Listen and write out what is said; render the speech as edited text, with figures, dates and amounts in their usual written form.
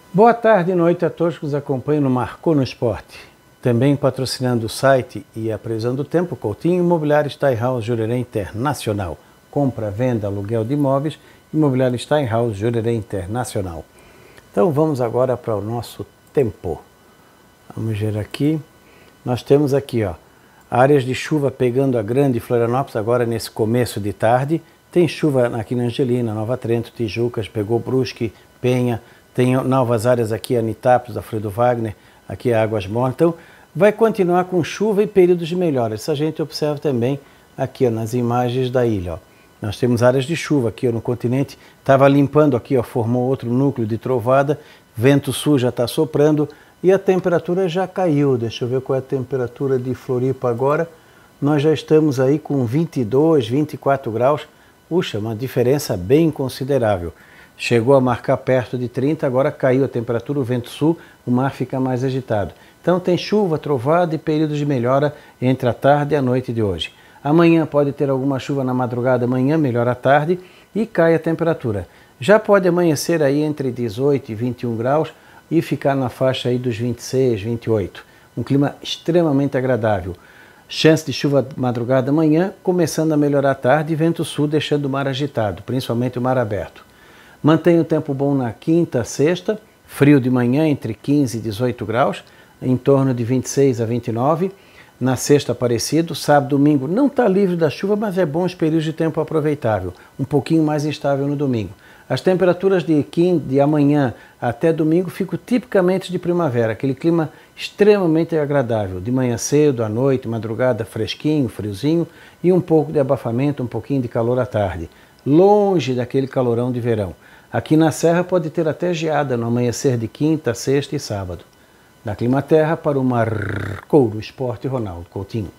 Boa tarde e noite a todos que nos acompanham no Marcou no Esporte. Também patrocinando o site e a previsão do tempo, Coutinho Imobiliário Steinhaus Jurerê Internacional. Compra, venda, aluguel de imóveis, Imobiliário Steinhaus Jurerê Internacional. Então vamos agora para o nosso tempo. Vamos ver aqui. Nós temos aqui, áreas de chuva pegando a Grande Florianópolis agora nesse começo de tarde. Tem chuva aqui na Angelina, Nova Trento, Tijucas, pegou Brusque, Penha. Tem novas áreas aqui, Anitápolis, Alfredo Wagner, aqui Águas Mornas. Então, vai continuar com chuva e períodos de melhora. Isso a gente observa também aqui nas imagens da ilha. Nós temos áreas de chuva aqui no continente. Estava limpando aqui, formou outro núcleo de trovada. Vento sul já está soprando e a temperatura já caiu. Deixa eu ver qual é a temperatura de Floripa agora. Nós já estamos aí com 22, 24 graus. Puxa, uma diferença bem considerável. Chegou a marcar perto de 30, agora caiu a temperatura, o vento sul, o mar fica mais agitado. Então tem chuva, trovada e períodos de melhora entre a tarde e a noite de hoje. Amanhã pode ter alguma chuva na madrugada, amanhã melhora à tarde e cai a temperatura. Já pode amanhecer aí entre 18 e 21 graus e ficar na faixa aí dos 26, 28. Um clima extremamente agradável. Chance de chuva madrugada amanhã, começando a melhorar à tarde e vento sul deixando o mar agitado, principalmente o mar aberto. Mantém o tempo bom na quinta, sexta, frio de manhã entre 15 e 18 graus, em torno de 26 a 29. Na sexta parecido, sábado, domingo não está livre da chuva, mas é bom os períodos de tempo aproveitável, um pouquinho mais instável no domingo. As temperaturas de amanhã até domingo ficam tipicamente de primavera, aquele clima extremamente agradável, de manhã cedo, à noite, madrugada fresquinho, friozinho e um pouco de abafamento, um pouquinho de calor à tarde, longe daquele calorão de verão. Aqui na Serra pode ter até geada no amanhecer de quinta, sexta e sábado. Da Climaterra para o Marcou no Esporte, Ronaldo Coutinho.